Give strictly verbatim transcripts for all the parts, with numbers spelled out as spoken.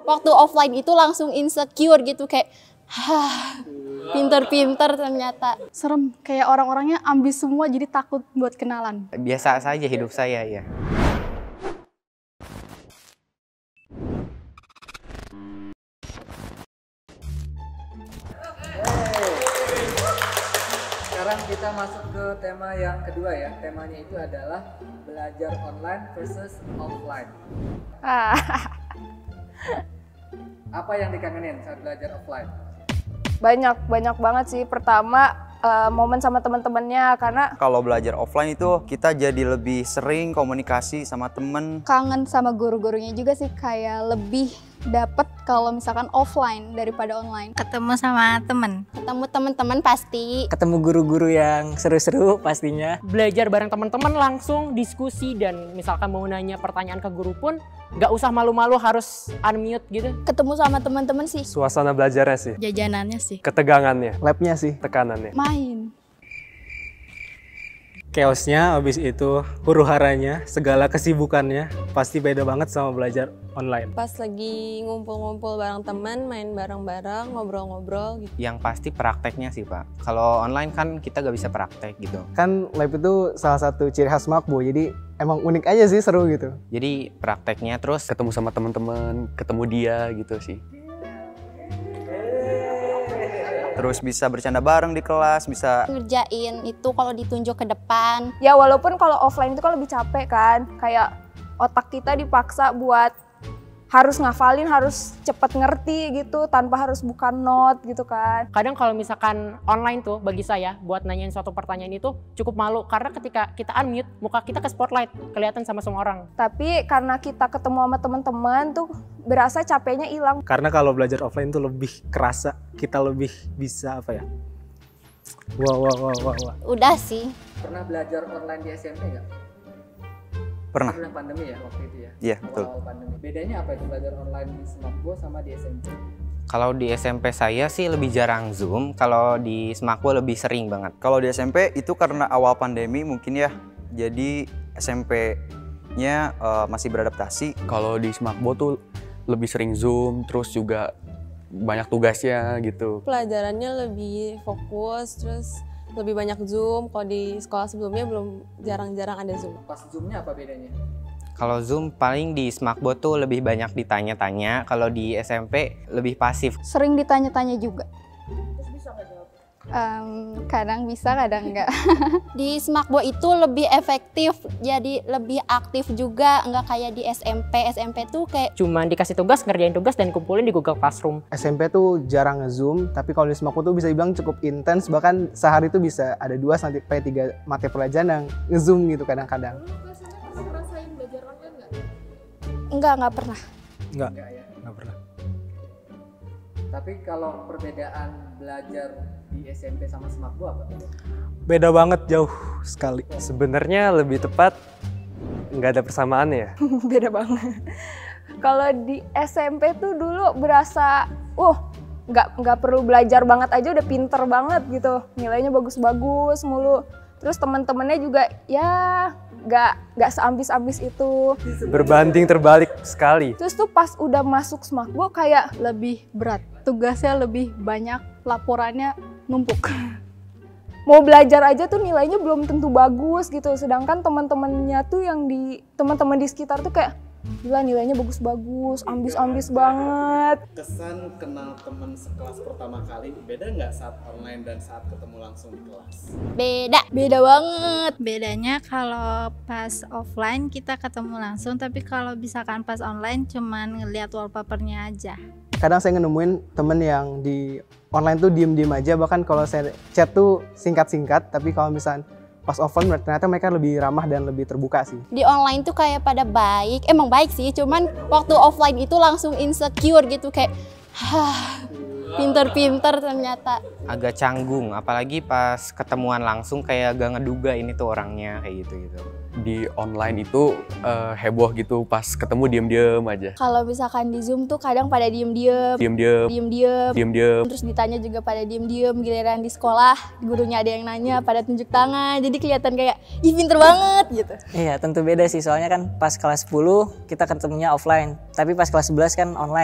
waktu offline itu langsung insecure gitu kayak, hah, pinter-pinter ternyata. Serem, kayak orang-orangnya ambis semua jadi takut buat kenalan. Biasa saja hidup saya ya. Sekarang kita masuk ke tema yang kedua ya. Temanya itu adalah belajar online versus offline. Ah. Apa yang dikangenin saat belajar offline? Banyak, banyak banget sih. Pertama, uh, momen sama teman-temannya, karena kalau belajar offline itu kita jadi lebih sering komunikasi sama temen. Kangen sama guru-gurunya juga sih, kayak lebih dapet kalau misalkan offline daripada online. Ketemu sama temen, Ketemu teman-teman pasti. Ketemu guru-guru yang seru-seru pastinya. Belajar bareng teman-teman langsung diskusi, dan misalkan mau nanya pertanyaan ke guru pun nggak usah malu-malu harus unmute gitu. Ketemu sama teman-teman sih. Suasana belajarnya sih, jajanannya sih, ketegangannya, Labnya sih, tekanannya. main. Chaosnya, habis itu huru-haranya, segala kesibukannya pasti beda banget sama belajar online. Pas lagi ngumpul-ngumpul bareng teman, main bareng-bareng, ngobrol-ngobrol gitu. Yang pasti prakteknya sih Pak. Kalau online kan kita gak bisa praktek gitu. kan lab itu salah satu ciri khas Makbo, jadi emang unik aja sih, seru gitu. Jadi prakteknya terus Ketemu sama teman-teman, ketemu dia gitu sih. Terus bisa bercanda bareng di kelas, bisa Ngerjain itu kalau ditunjuk ke depan. Ya walaupun kalau offline itu kan lebih capek kan, kayak otak kita dipaksa buat harus ngafalin, harus cepet ngerti gitu, tanpa harus buka note gitu kan. Kadang kalau misalkan online tuh bagi saya buat nanyain suatu pertanyaan itu cukup malu, karena ketika kita unmute muka kita ke spotlight, kelihatan sama semua orang. Tapi karena kita ketemu sama teman-teman tuh berasa capeknya hilang. Karena kalau belajar offline tuh lebih kerasa, kita lebih bisa apa ya? Wah, wah, wah, wah, wah. Udah sih. Pernah belajar online di S M P nggak? pernah. Sebelum pandemi ya waktu itu ya? Iya, betul. Awal pandemi. Bedanya apa itu belajar online di Semakbo sama di S M P? kalau di S M P saya sih lebih jarang Zoom, kalau di Semakbo lebih sering banget. Kalau di S M P itu karena awal pandemi mungkin ya, jadi S M P-nya uh, masih beradaptasi. Kalau di Semakbo tuh lebih sering Zoom, terus juga banyak tugasnya gitu. Pelajarannya lebih fokus, terus lebih banyak Zoom. Kalau di sekolah sebelumnya belum, jarang-jarang ada Zoom. Pas Zoom-nya apa bedanya? Kalau Zoom paling di Semakbo tuh lebih banyak ditanya-tanya, kalau di S M P lebih pasif. Sering ditanya-tanya juga. Um, kadang bisa, kadang enggak. Di Semakbo itu lebih efektif, jadi lebih aktif juga, enggak kayak di S M P. S M P tuh kayak Cuman dikasih tugas, ngerjain tugas dan kumpulin di Google Classroom. S M P tuh jarang nge-zoom, tapi kalau di Semakbo tuh bisa dibilang cukup intens, bahkan sehari tuh bisa ada dua sampai tiga mata pelajaran yang nge-zoom gitu kadang-kadang. enggak, enggak pernah. Enggak, Enggak ya? enggak pernah. Tapi kalau perbedaan belajar di S M P sama Semakbo apa? Beda banget, jauh sekali. Sebenarnya lebih tepat nggak ada persamaannya ya. Beda banget. Kalau di S M P tuh dulu berasa, uh, nggak nggak perlu belajar banget aja udah pinter banget gitu, nilainya bagus-bagus mulu. Terus teman-temannya juga ya nggak nggak seambis-ambis itu. Berbanding terbalik sekali. Terus tuh pas udah masuk Semakbo kayak Lebih berat, tugasnya lebih banyak, laporannya numpuk. mau belajar aja tuh nilainya belum tentu bagus gitu, sedangkan teman-temannya tuh yang di teman-teman di sekitar tuh kayak gila nilainya bagus-bagus, ambis-ambis banget. Kesan kenal teman sekelas pertama kali beda nggak saat online dan saat ketemu langsung di kelas? Beda, beda banget. bedanya kalau pas offline kita ketemu langsung, tapi kalau misalkan pas online cuman ngeliat wallpapernya aja. Kadang saya nemuin temen yang di online tuh diem-diem aja, bahkan kalau saya chat tuh singkat-singkat, tapi kalau misalnya pas offline ternyata mereka lebih ramah dan lebih terbuka sih. Di online tuh kayak pada baik, emang baik sih, cuman waktu offline itu langsung insecure gitu kayak, hah, pinter-pinter ternyata. Agak canggung, apalagi pas ketemuan langsung kayak gak ngeduga ini tuh orangnya kayak gitu-gitu. Di online itu uh, heboh gitu, pas ketemu diem-diem aja. Kalau misalkan di Zoom tuh kadang pada diem-diem, Diem-diem, diem-diem, diem-diem. terus ditanya juga pada diem-diem, giliran di sekolah gurunya ada yang nanya pada tunjuk tangan, jadi kelihatan kayak ih pinter banget gitu. Iya, tentu beda sih, soalnya kan pas kelas sepuluh kita ketemunya offline, tapi pas kelas sebelas kan online.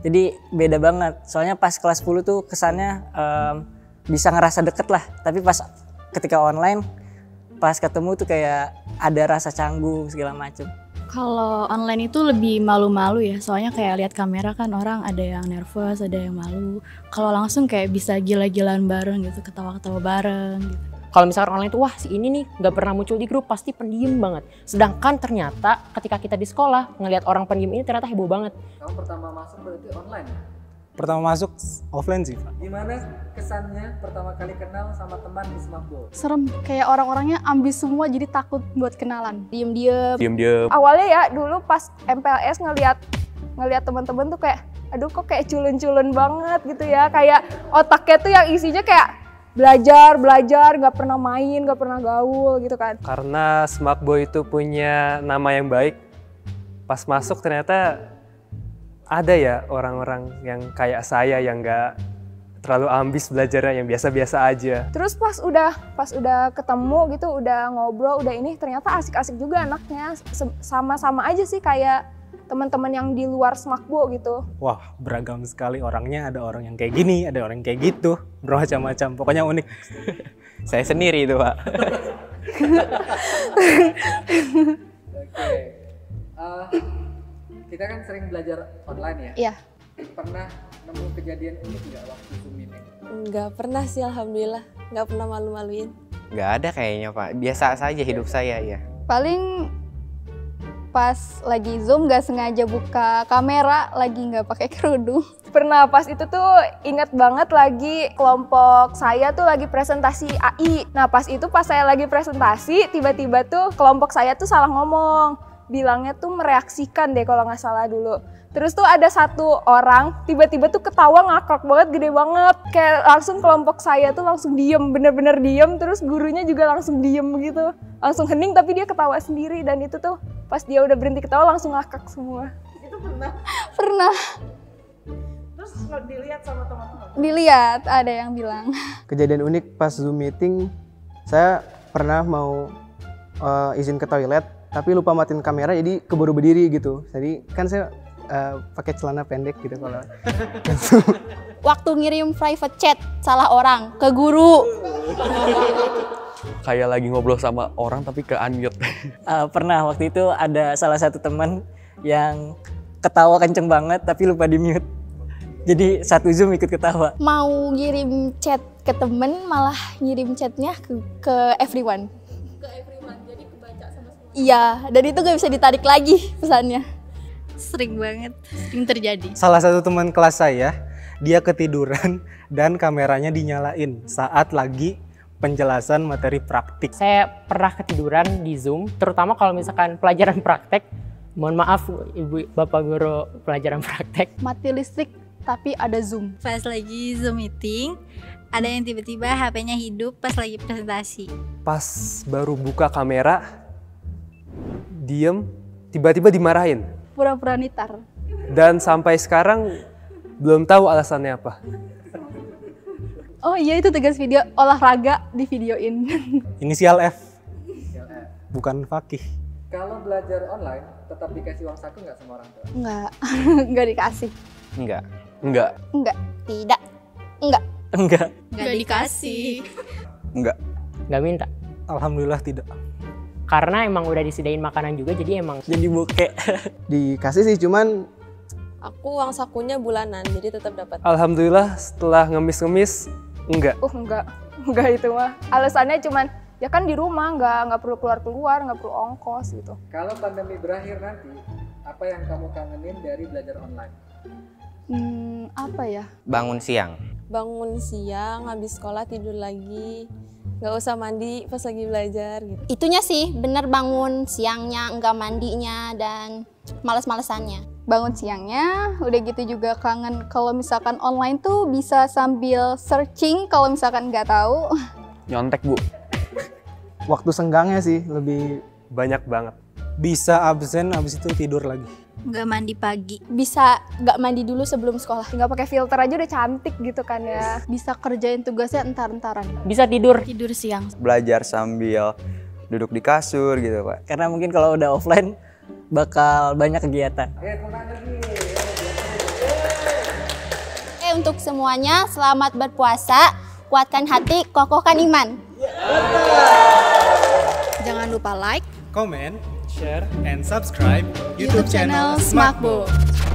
Jadi beda banget. Soalnya pas kelas sepuluh tuh kesannya um, bisa ngerasa deket lah. Tapi pas ketika online, pas ketemu tuh kayak ada rasa canggung segala macem. Kalau online itu lebih malu-malu ya, soalnya kayak lihat kamera kan orang ada yang nervous, ada yang malu. Kalau langsung kayak bisa gila-gilaan bareng gitu, ketawa-ketawa bareng gitu. Kalau misalkan online tuh wah si ini nih nggak pernah muncul di grup, pasti pendiam banget. Sedangkan ternyata ketika kita di sekolah ngelihat orang pendiam ini ternyata heboh banget. Kamu pertama masuk berarti online ya? Pertama masuk offline sih, Pak. Gimana kesannya pertama kali kenal sama teman di Smakbo? Serem, kayak orang-orangnya ambis semua jadi takut buat kenalan. Diem-diem. Diem-diem. Awalnya ya dulu pas M P L S ngelihat ngelihat teman-teman tuh kayak aduh kok kayak culun-culun banget gitu ya. Kayak otaknya tuh yang isinya kayak belajar, belajar, nggak pernah main, nggak pernah gaul gitu kan. Karena Smakbo itu punya nama yang baik, pas masuk ternyata ada ya orang-orang yang kayak saya yang nggak terlalu ambis belajarnya, yang biasa-biasa aja. Terus pas udah pas udah ketemu gitu, udah ngobrol, udah ini ternyata asik-asik juga anaknya. Sama-sama aja sih kayak teman-teman yang di luar Smakbo gitu. Wah, beragam sekali orangnya. Ada orang yang kayak gini, ada orang yang kayak gitu. Bermacam-macam, pokoknya unik. Saya sendiri itu, Pak. Oke. Uh, kita kan sering belajar online ya? Iya. Pernah nemu kejadian unik nggak waktu Zoom meeting? Nggak pernah sih alhamdulillah, nggak pernah malu-maluin. Nggak ada kayaknya, Pak. Biasa saja hidup saya ya. Paling pas lagi Zoom nggak sengaja buka kamera, lagi nggak pakai kerudung. Pernah pas itu tuh inget banget lagi kelompok saya tuh lagi presentasi A I. Nah pas itu pas saya lagi presentasi, tiba-tiba tuh kelompok saya tuh salah ngomong. Bilangnya tuh mereaksikan deh kalau nggak salah dulu. Terus tuh ada satu orang tiba-tiba tuh ketawa ngakak banget, gede banget. Kayak langsung kelompok saya tuh langsung diem, bener-bener diem. Terus gurunya juga langsung diem gitu. Langsung hening tapi dia ketawa sendiri. Dan itu tuh pas dia udah berhenti ketawa langsung ngakak semua. Itu pernah? Pernah. Terus dilihat sama teman-teman? Dilihat, ada yang bilang. Kejadian unik pas Zoom meeting, saya pernah mau uh, izin ke toilet, tapi lupa matiin kamera jadi keburu berdiri gitu. Jadi kan saya uh, pakai celana pendek gitu kalau. Waktu ngirim private chat salah orang ke guru. Kayak lagi ngobrol sama orang tapi ke unmute. Uh, pernah waktu itu ada salah satu teman yang ketawa kenceng banget tapi lupa di mute. Jadi satu Zoom ikut ketawa. Mau ngirim chat ke temen malah ngirim chatnya ke, ke everyone. Ke everyone, jadi kebaca sama semua. Iya, dan itu gak bisa ditarik lagi pesannya. Sering banget, sering terjadi. Salah satu teman kelas saya, dia ketiduran dan kameranya dinyalain saat lagi penjelasan materi praktik. Saya pernah ketiduran di Zoom, terutama kalau misalkan pelajaran praktek. Mohon maaf Ibu Bapak Guru pelajaran praktek. Mati listrik tapi ada Zoom. Pas lagi Zoom meeting, ada yang tiba-tiba H P-nya hidup pas lagi presentasi. Pas baru buka kamera, diem, tiba-tiba dimarahin. Pura-pura nitar. Dan sampai sekarang belum tahu alasannya apa. Oh iya, itu tugas video olahraga di videoin. Inisial F. Inisial F. Bukan Fakih. Kalau belajar online, tetap dikasih uang saku nggak sama orang tua? Enggak, enggak dikasih. Enggak. Enggak. Enggak, tidak. Enggak. Enggak. Enggak dikasih. Enggak. Enggak minta. Alhamdulillah tidak. Karena emang udah disediain makanan juga, jadi emang jadi bokeh. Dikasih sih, cuman Aku uang sakunya bulanan, jadi tetap dapat. Alhamdulillah setelah ngemis-ngemis, enggak. Uh enggak, enggak itu mah. Alasannya cuman ya kan di rumah, nggak nggak perlu keluar-keluar, nggak perlu ongkos gitu. Kalau pandemi berakhir nanti, apa yang kamu kangenin dari belajar online? Hmm, apa ya? Bangun siang. Bangun siang, habis sekolah tidur lagi, nggak usah mandi pas lagi belajar gitu. Itunya sih, bener bangun siangnya, enggak mandinya, dan males-malesannya. Bangun siangnya, udah gitu juga kangen kalau misalkan online tuh bisa sambil searching kalau misalkan nggak tahu. Nyontek, Bu. Waktu senggangnya sih lebih banyak banget. Bisa absen, abis itu tidur lagi. Nggak mandi pagi. Bisa nggak mandi dulu sebelum sekolah. Nggak pakai filter aja udah cantik gitu kan ya. Bisa kerjain tugasnya entar-entaran. Bisa tidur. Tidur siang. Belajar sambil duduk di kasur gitu, Pak. Karena mungkin kalau udah offline bakal banyak kegiatan. Eh, untuk semuanya, selamat berpuasa, kuatkan hati, kokohkan iman. Jangan lupa like, Comment, share, and subscribe YouTube channel Smakbo.